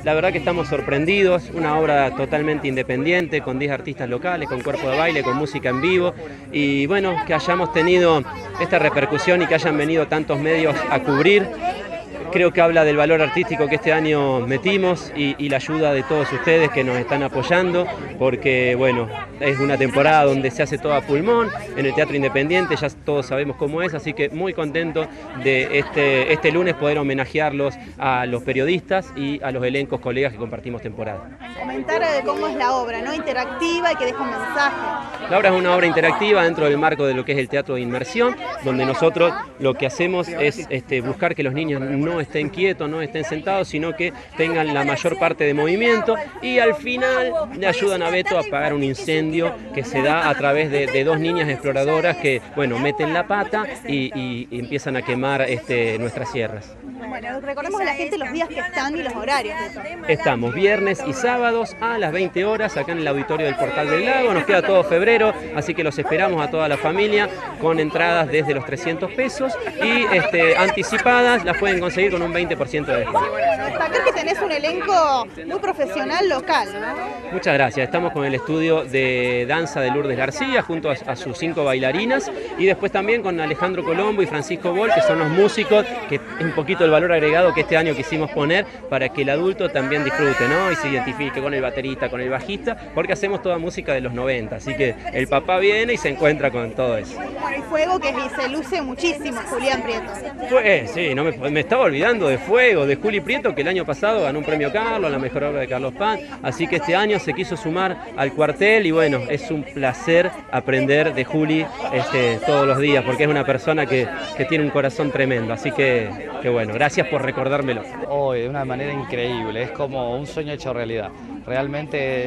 la verdad que estamos sorprendidos, una obra totalmente independiente, con 10 artistas locales, con cuerpo de baile, con música en vivo, y bueno, que hayamos tenido esta repercusión y que hayan venido tantos medios a cubrir. Creo que habla del valor artístico que este año metimos y la ayuda de todos ustedes que nos están apoyando, porque bueno, es una temporada donde se hace todo a pulmón, en el Teatro Independiente, ya todos sabemos cómo es, así que muy contento de este lunes poder homenajearlos a los periodistas y a los elencos colegas que compartimos temporada. Comentar cómo es la obra, ¿no? Interactiva y que deja un mensaje. La obra es una obra interactiva dentro del marco de lo que es el teatro de inmersión, donde nosotros lo que hacemos es buscar que los niños no estén quietos, no estén sentados, sino que tengan la mayor parte de movimiento, y al final le ayudan a Beto a apagar un incendio que se da a través de dos niñas exploradoras que, bueno, meten la pata y empiezan a quemar nuestras sierras. Bueno, recordemos a la gente los días que están y los horarios. Estamos viernes y sábados a las 20 horas acá en el auditorio del Portal del Lago. Nos queda todo febrero, así que los esperamos a toda la familia con entradas desde los 300 pesos y anticipadas las pueden conseguir con un 20% de descuento. Destacar que tenés un elenco muy profesional local, ¿no? Muchas gracias. Estamos con el estudio de danza de Lourdes García junto a sus 5 bailarinas, y después también con Alejandro Colombo y Francisco Bol, que son los músicos, que es un poquito el valor agregado que este año quisimos poner para que el adulto también disfrute, ¿no? Y se identifique con el baterista, con el bajista, porque hacemos toda música de los 90, así que el papá viene y se encuentra con todo eso. Bueno, y Fuego, que se luce muchísimo, Julián Prieto. Sí, no me estaba olvidando de Fuego, de Juli Prieto, que el año pasado ganó un premio Carlos, la mejor obra de Carlos Pan, así que este año se quiso sumar al cuartel, y bueno, es un placer aprender de Juli todos los días, porque es una persona que tiene un corazón tremendo, así que bueno, gracias por recordármelo. Hoy, de una manera increíble, es como un sueño hecho realidad. Realmente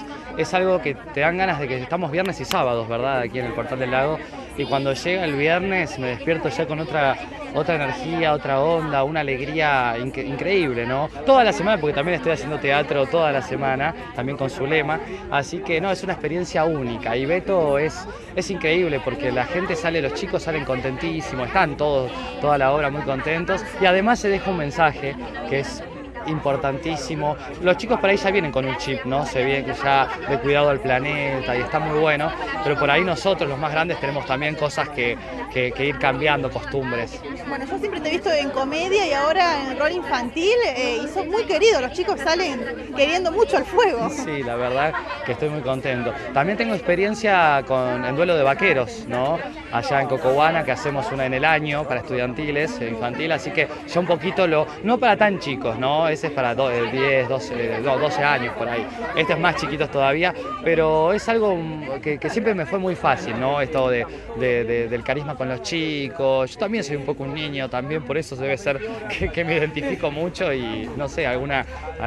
es algo que te dan ganas de que estamos viernes y sábados, ¿verdad? Aquí en el Portal del Lago. Y cuando llega el viernes me despierto ya con otra energía, otra onda, una alegría increíble, ¿no? Toda la semana, porque también estoy haciendo teatro toda la semana, también con Zulema. Así que no, es una experiencia única. Y Beto es increíble porque la gente sale, los chicos salen contentísimos, están toda la obra muy contentos. Y además se deja un mensaje que es importantísimo. Los chicos por ahí ya vienen con un chip, ¿no? Se viene ya de cuidado del planeta y está muy bueno, pero por ahí nosotros, los más grandes, tenemos también cosas que ir cambiando, costumbres. Bueno, yo siempre te he visto en comedia y ahora en rol infantil y sos muy querido, los chicos salen queriendo mucho el fuego. Sí, la verdad que estoy muy contento. También tengo experiencia en duelo de vaqueros, ¿no? Allá en Cocohuana, que hacemos una en el año para estudiantiles, infantil, así que ya un poquito no para tan chicos, ¿no? Ese es para 10, 12 años por ahí. Este es más chiquitos todavía, pero es algo que siempre me fue muy fácil, ¿no? Esto del carisma con los chicos. Yo también soy un poco un niño, también por eso debe ser que me identifico mucho y no sé, alguna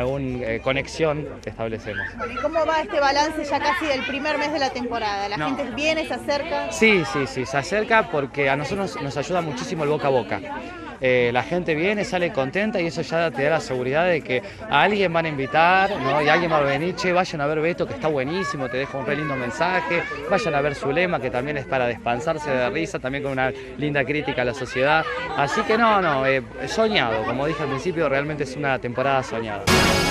conexión que establecemos. Bueno, ¿y cómo va este balance ya casi del primer mes de la temporada? ¿La gente viene, se acerca? Sí, se acerca porque a nosotros nos ayuda muchísimo el boca a boca. La gente viene, sale contenta y eso ya te da la seguridad de que a alguien van a invitar, ¿no? Y alguien va a venir, che, vayan a ver Beto, que está buenísimo, te deja un re lindo mensaje, vayan a ver Zulema, que también es para despansarse de risa, también con una linda crítica a la sociedad. Así que soñado, como dije al principio, realmente es una temporada soñada.